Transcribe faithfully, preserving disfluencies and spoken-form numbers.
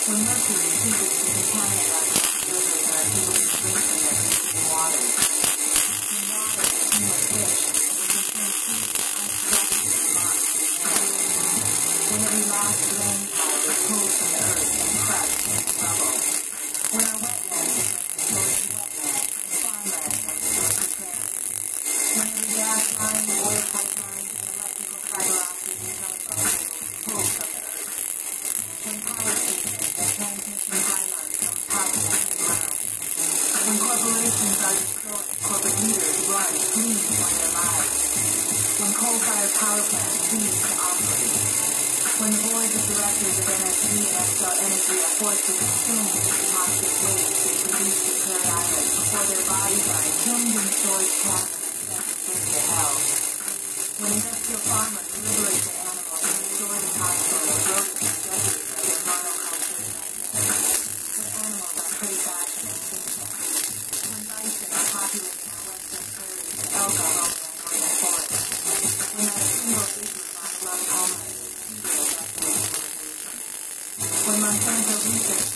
When mercury ceases to contaminate our rivers and our people can drink from their clean waters. When water is clean with fish, we can turn food to unproductive crops and animals. When every last rainfall is pulled from the earth and crushed into rubble. When our wetlands are frozen wetlands and farmlands are restored to prairies. When every gas line, oil pipeline, and electrical fiber optic and telephone cable is pulled from the earth. When power systems and transmission pylons come toppling to the ground. When corporations are destroyed, corporate leaders run fleeing for their lives. When coal-fired power plants cease to operate. When the boards of directors of N S D and Xcel Energy are forced to consume the toxic waste they produce at Prairie Island before their bodies are entombed in storage cabinets and sent to hell. When industrial farmers liberate their animals and restore the topsoil of rodents and deserts of their monoculture sites. When animals are prey back to extinction. When bison are populating our western prairies and elk are roaming our northern forests. When not a single acre of our beloved homeland is ceded as destination. When Monsanto research